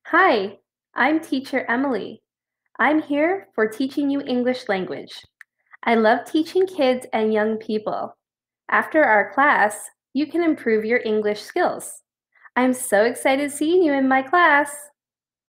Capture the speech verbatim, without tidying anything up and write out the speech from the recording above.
Hi, I'm teacher Emily. I'm here for teaching you English language. I love teaching kids and young people. After our class, you can improve your English skills. I'm so excited seeing you in my class.